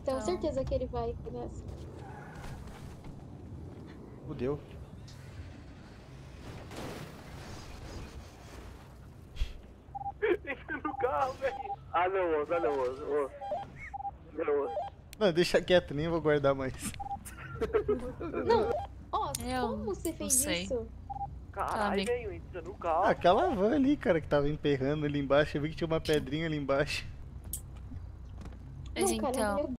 Tenho certeza que ele vai nessa. Fudeu. Entra no carro, velho. Ah, não, osso, ah, não, osso, osso. Não, osso. Não, deixa quieto, nem vou guardar mais. Não, ó, Eu como você não fez sei. isso? Caralho, velho, entra no carro. Ah, aquela van ali, cara, que tava emperrando ali embaixo. Eu vi que tinha uma pedrinha ali embaixo. Mas Não, cara, então. meu